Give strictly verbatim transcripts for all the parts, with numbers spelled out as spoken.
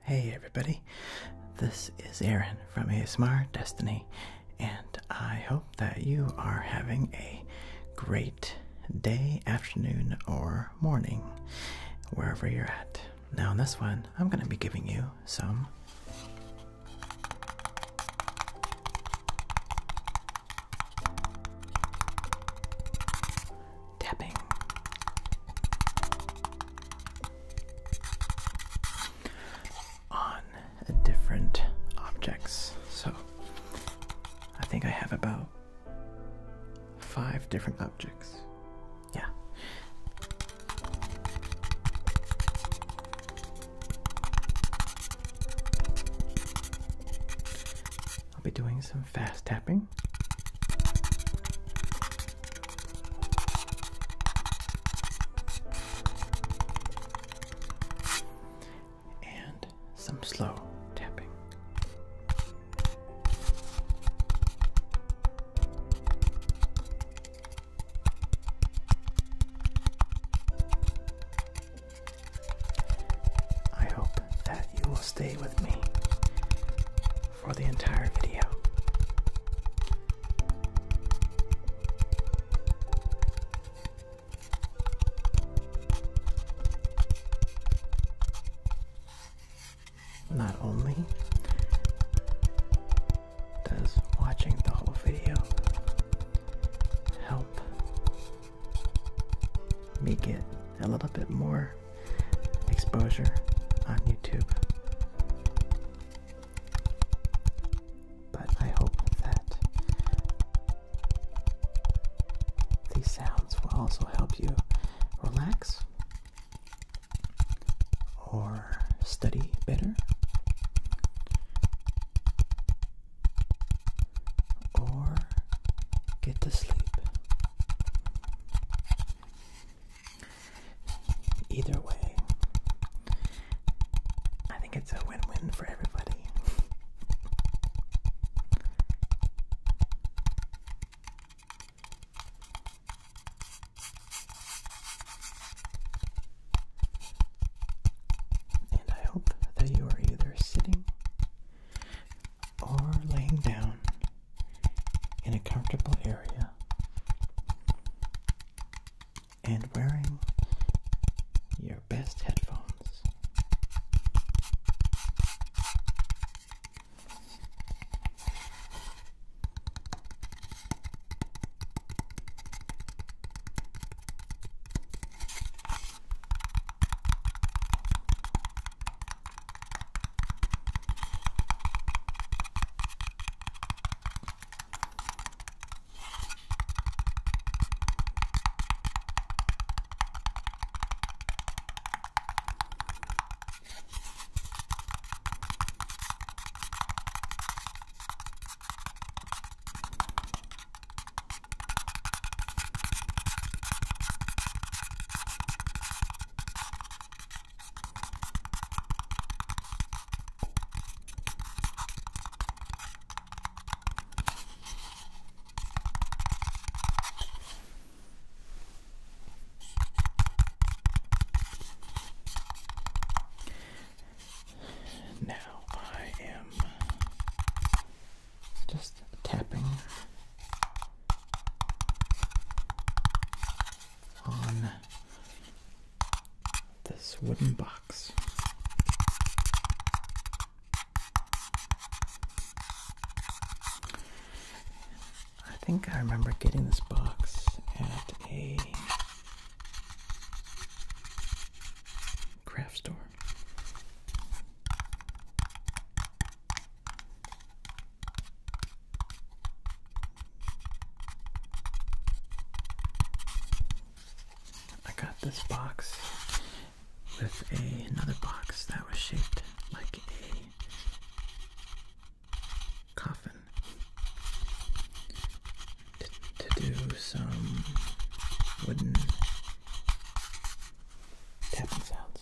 Hey everybody, this is Aaron from A S M R Destiny, and I hope that you are having a great day, afternoon, or morning, wherever you're at. Now in this one, I'm going to be giving you some tapping. On different objects. So I think I have about five different objects. Yeah. I'll be doing some fast tapping. And some slow tapping. I hope that you will stay with me for the entire video. Not only does watching the whole video help me get a little bit more exposure on YouTube, but I hope that these sounds will also help you relax or study better, or get to sleep. Either way, I think it's a win-win for everybody. And I hope that you are either sitting or laying down in a comfortable area and wearing your best headphones. Now I am just tapping on this wooden box. I think I remember getting this box at a craft store. This box with a, another box that was shaped like a coffin to, to do some wooden tapping sounds.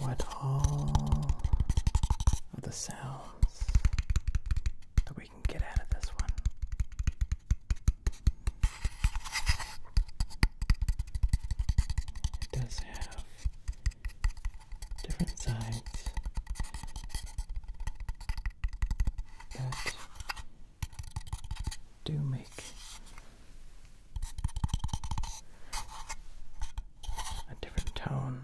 what all of the sounds that we can get out of this one. It does have different sides that do make a different tone.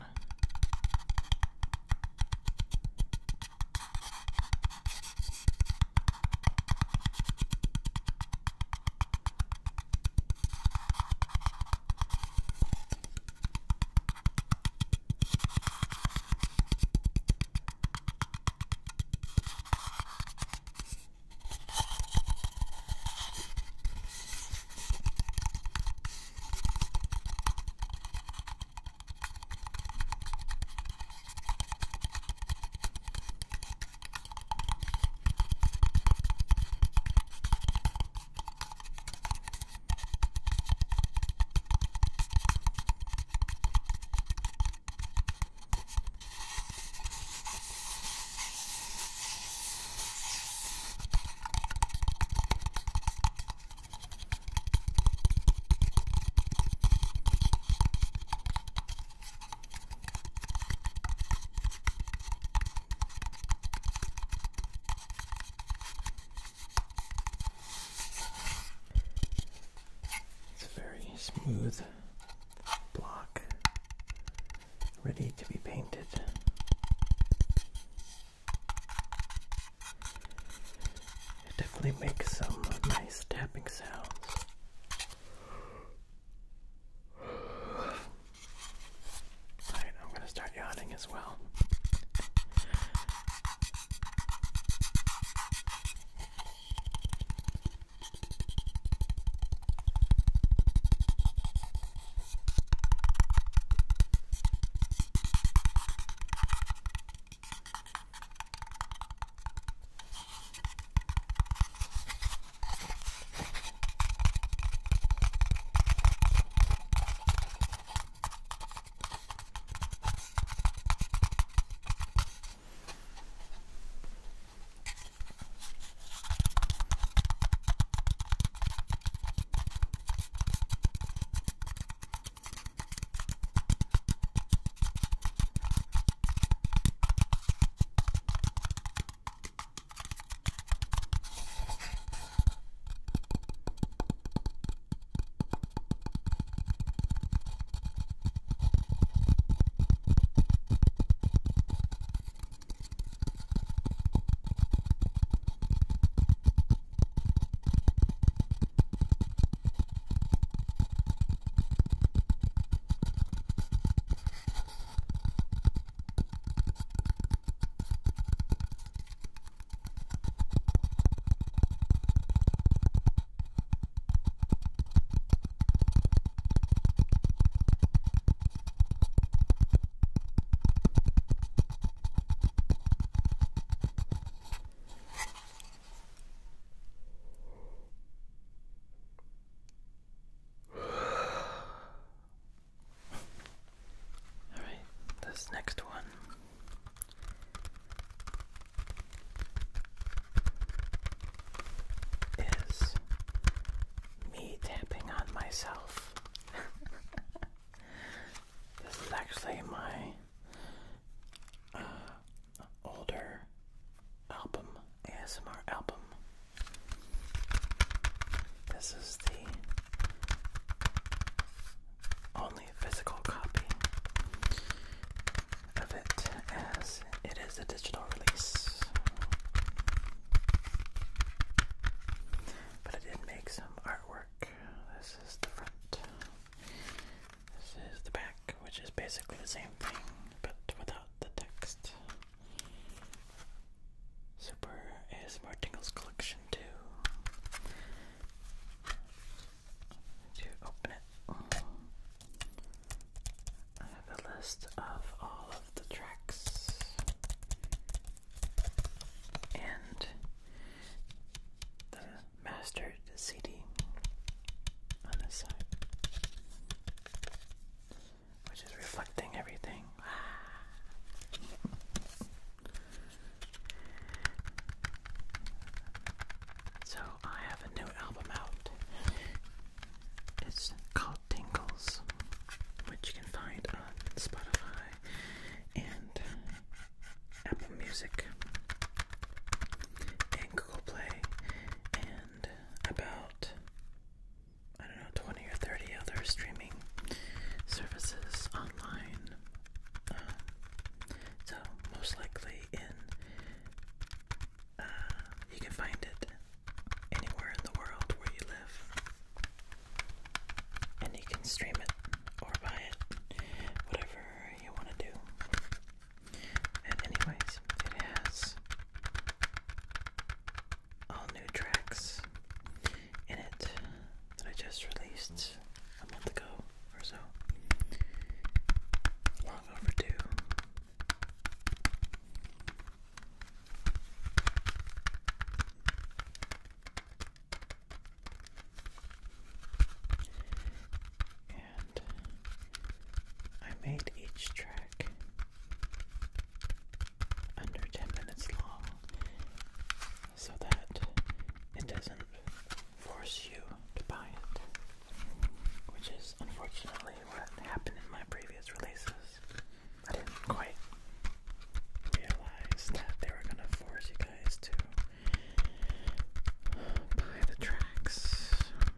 Smooth block, ready to be painted. It definitely makes some nice tapping sounds. Alright, I'm going to start yawning as well. This next one is me tapping on myself. This is actually my uh, older album, A S M R album. This is the only physical copy of it, as it is a digital release. But I did make some artwork. This is the front. This is the back, which is basically the same thing, but without the text. Super A S M R Tingles collection too. To open it, I have a list of all of the tracks and the mastered C D on this side, which is reflecting everything. Music and Google Play and about, I don't know, twenty or thirty other streaming services online. Um, so most likely in, uh, you can find it anywhere in the world where you live. And you can stream it or buy it, whatever you want to do. And anyways, it has all new tracks in it that I just released a month ago or so. Long overdue. And I made each track under ten minutes long so that it doesn't force you to buy it, which is unfortunately what happened in my previous releases. I didn't quite realize that they were going to force you guys to buy the tracks.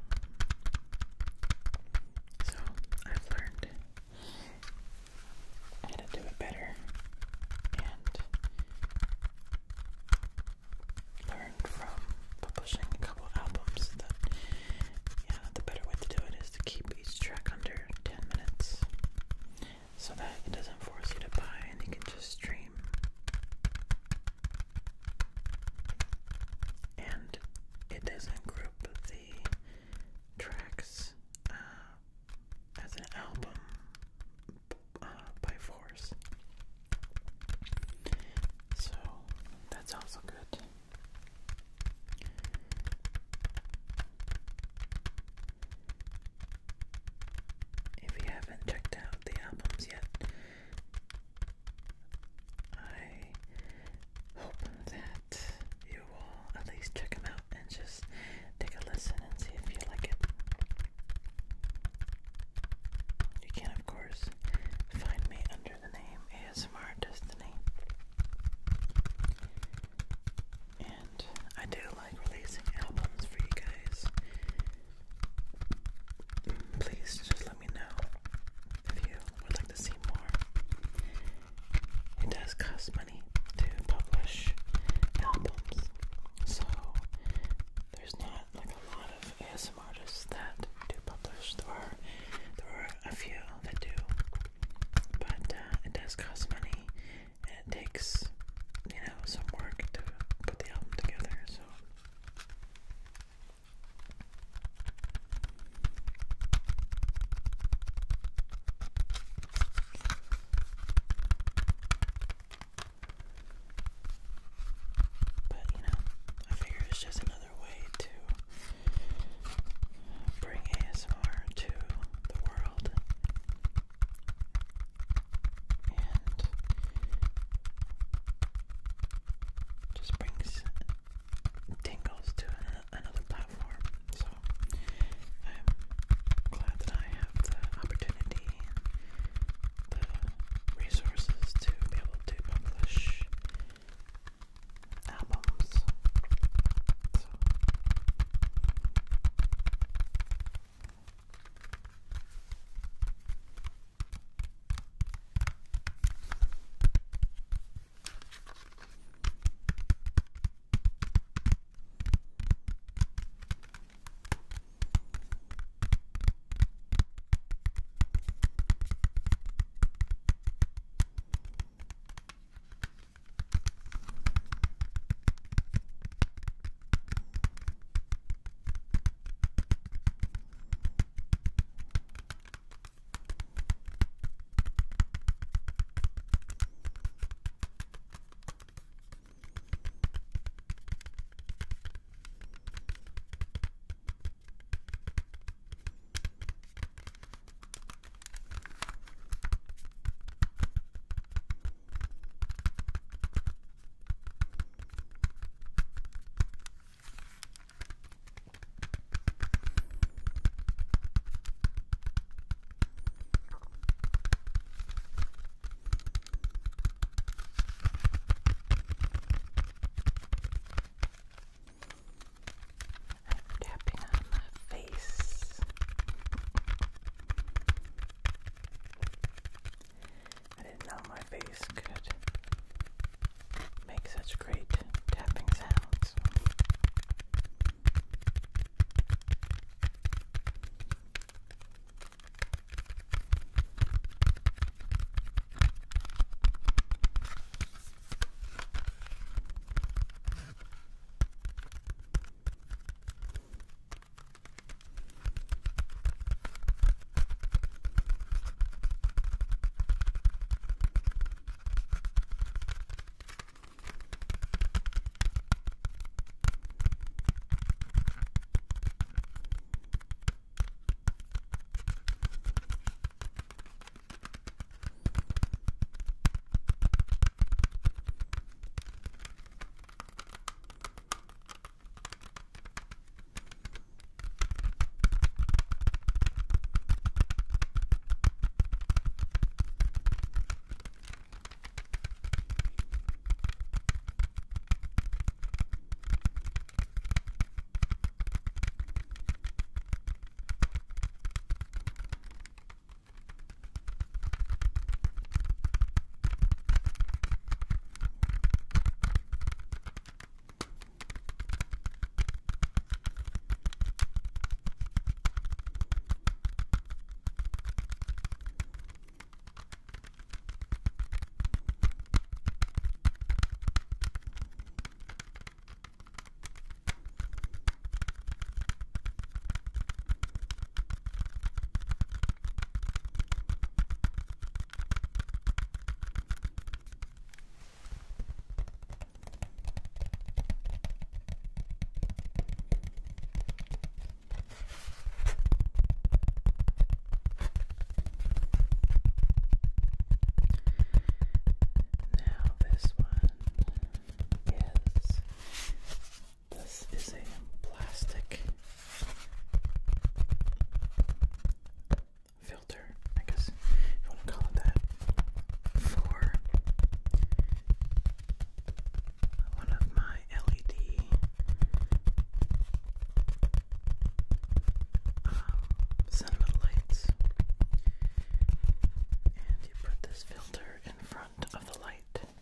So I've learned how to do it better and learned from publishing a couple albums that, yeah, the better way to do it is to keep each track under ten minutes so that it doesn't force you to buy and you can just stream. And it doesn't group the tracks uh, as an album uh, by force. So that's also good. If you haven't checked out the albums yet, such great tapping sounds. Filter in front of the light.